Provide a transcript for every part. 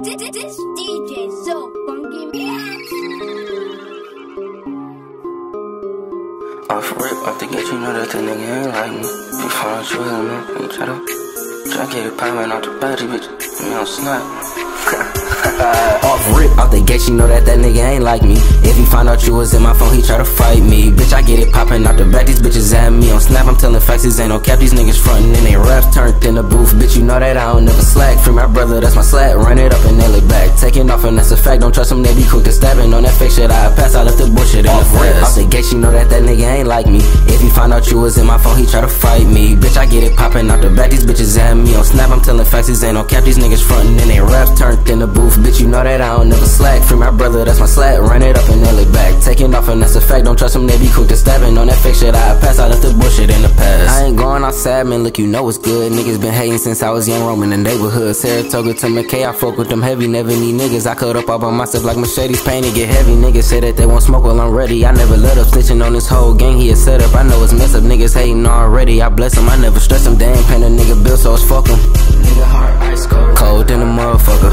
This DJ so funky. Off rip, off the gate, you know that the nigga ain't like me. You follow you with him, you try to get it poppin' off the body, bitch. Me on snap. Off rip, off the gate, you know that nigga ain't like me. If he find out you was in my phone, he try to fight me. Bitch, I get it poppin' out the back, these bitches at me. On snap, I'm telling facts, these ain't no cap, these niggas frontin' and they raps turned in the booth. Bitch, you know that I don't never slack. Free my brother, that's my slack. Run it up and nail it back. Taking off and that's a fact, don't trust them, they be quick to stabbing. On that fake shit, I pass, I left the bullshit in the fast. Off the gate, you know that nigga ain't like me. If he find out you was in my phone, he try to fight me. Bitch, I get it poppin' out the back, these bitches at me. On snap, I'm telling facts, these ain't no cap, these niggas frontin' and they raps turned in the booth. Bitch, you know that I don't never slack. Free my brother, that's my slack. Run it up and nail it back. Taking off and that's a fact, don't trust them, they be quick to stabbing. On that fake shit, I pass, I left the bullshit in the past. I ain't going outside, man, look, you know it's good. Niggas been hating since I was young, roaming the neighborhood. Saratoga to McKay, I fuck with them heavy, never need niggas. I cut up all by myself like machetes, pain to get heavy. Niggas say that they won't smoke, well I'm ready. I never let up, snitching on this whole gang, he a setup. I know it's mess up, niggas hating already. I bless them, I never stress them, they ain't paying a nigga bill, so it's fuck them. Nigga heart ice cold, Cold than a motherfucker.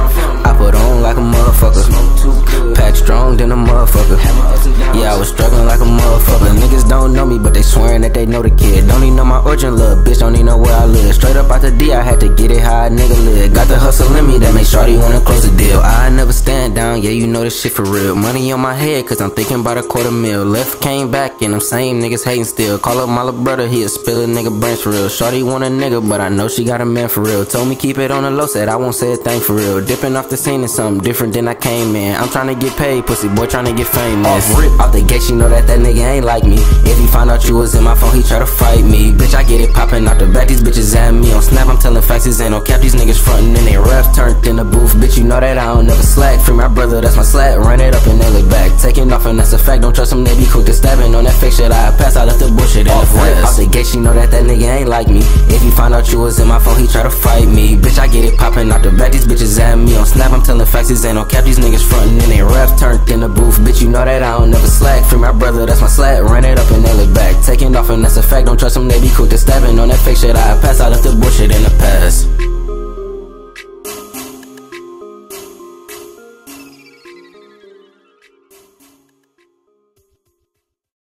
I put on like a motherfucker. Pack strong than a motherfucker. Yeah, I was struggling like a motherfucker. Niggas don't know me, but they swearing that they know the kid. Don't even know my origin, little bitch, don't even know where I live. Straight up out the D, I had to get it how a nigga live. Got the hustle in me that make shorty wanna close the deal. I never stand down, yeah, you know this shit for real. Money on my head, cause I'm thinking about $250,000. Left came back, and them same niggas hating still. Call up my little brother, he'll spill a nigga brains for real. Shorty want a nigga, but I know she got a man for real. Told me keep it on the low, said I won't say a thing for real. Dipping off the scene is something different than I came in. I'm trying to get paid, pussy boy trying to get famous. Off rip, off the gate, you know that nigga ain't like me. If he find out you was in my phone, he try to fight me. Bitch, I get it poppin' out the back, these bitches at me. On snap, I'm telling facts, these ain't no cap, these niggas frontin' and they raps turned in the booth. Bitch, you know that I don't never slack. Free my brother, that's my slack. Run it up and nail it back. Taking off and that's a fact, don't trust them, they be quick to stabbing. On that fake shit, I pass, I left the bullshit in the fast. Off the gate, you know that nigga ain't like me. If he find out you was in my phone, he try to fight me. Bitch, I get it poppin' out the back, these bitches at me. On snap, I'm telling facts, these ain't no cap, these niggas frontin' and they raps turned in the booth. Bitch, you know that I don't never slack. Free my brother, that's my slack. Run it up and nail it back. Taking off and that's a fact, don't trust them, they be quick to stabbing. On that fake shit, I pass, I left the